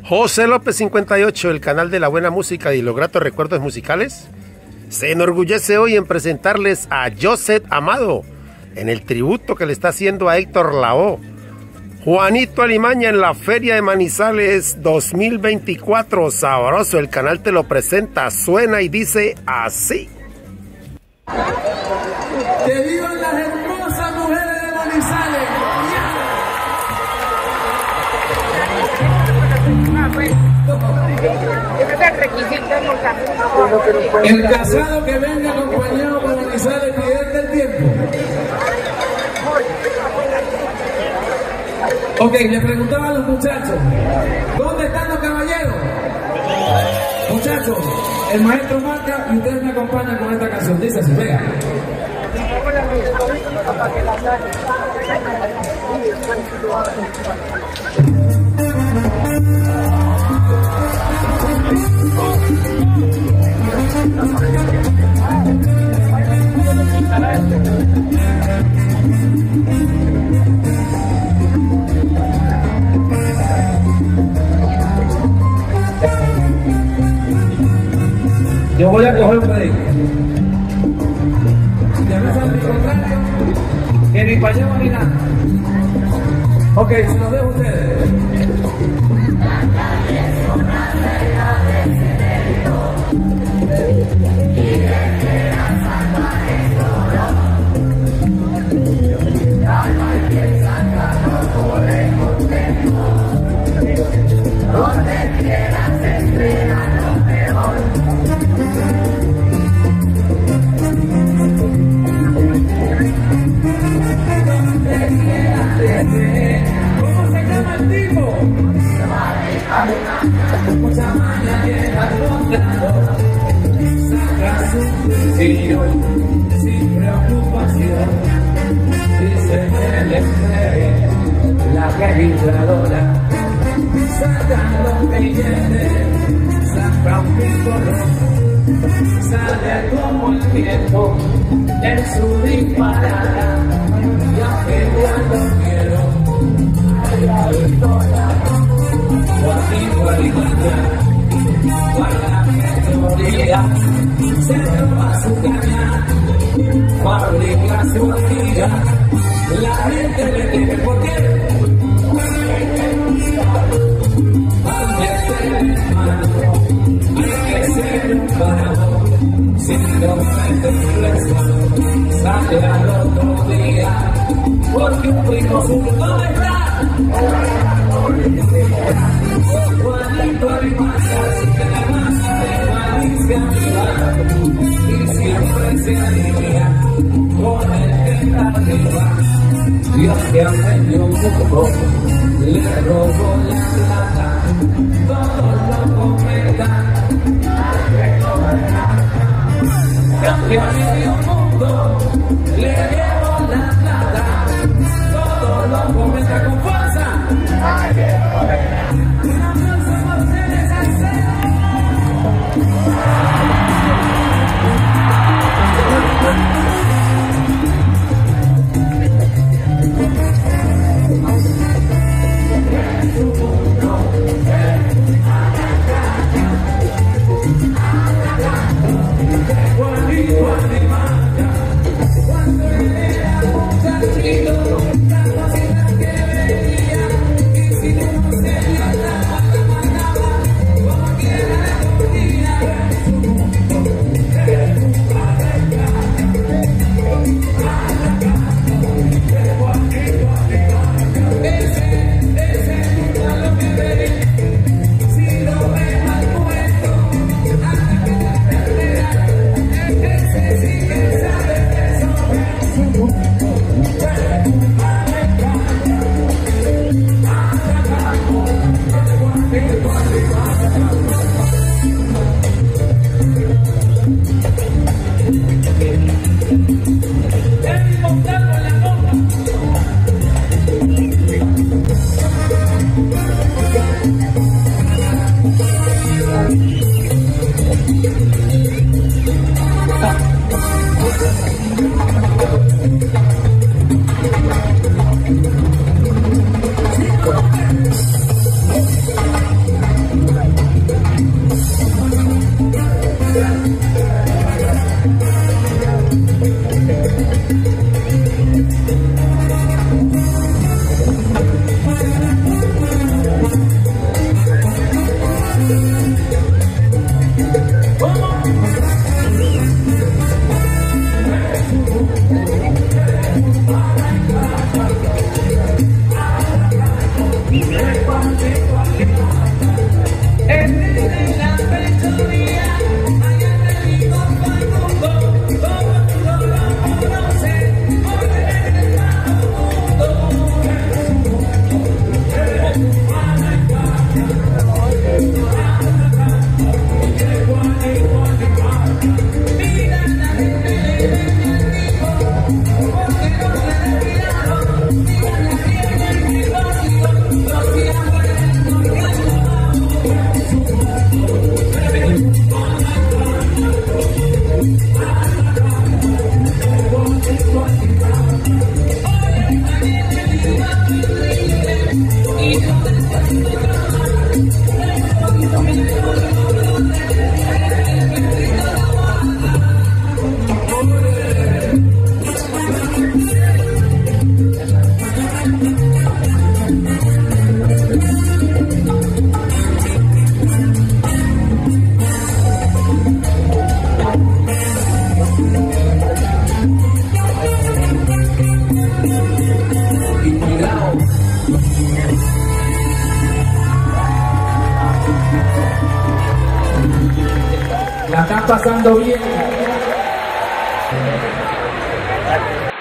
José López 58, el canal de la buena música y los gratos recuerdos musicales, se enorgullece hoy en presentarles a Joseph Amado en el tributo que le está haciendo a Héctor Lavoe. Juanito Alimaña en la Feria de Manizales 2024. Sabroso, el canal te lo presenta, suena y dice así. ¡Que vivan las hermosas mujeres de Manizales! El casado que venga acompañado por Manizales pierde el tiempo. Ok, le preguntaba a los muchachos, ¿dónde están los caballeros? Muchachos, el maestro marca y ustedes me acompañan con esta canción. Dice así, venga. Yo voy a coger un pedido. Ya me sale mi contrario, que ni pañemos ni nada. Ok, se los dejo a ustedes. ¿Cómo se llama el tipo? Mucha maña que ha contado, saca su sencillo, sin preocupación. Dice que le cree la registradora, sacando billetes, saca un picolón, sale como el viento en su disparada. Y aunque ya no quiero, la victoria, Juanito Alimaña, guarda memoria, se roba su caña, fabrica su vajilla, la gente le tiene por qué. Hay que ser un parado, si no me reflexión, sale al otro día. Porque un primo suyo, ¿dónde está? Juanito Alimaña, que la masa de Valencia y siempre se alinea con el que está arriba. Dios que ha venido un poco, le robó la plata, todos lo comentan. Que a medio mundo le llevo la plata, todo lo comenta con fuerza. Un aplauso por ustedes, La están pasando bien.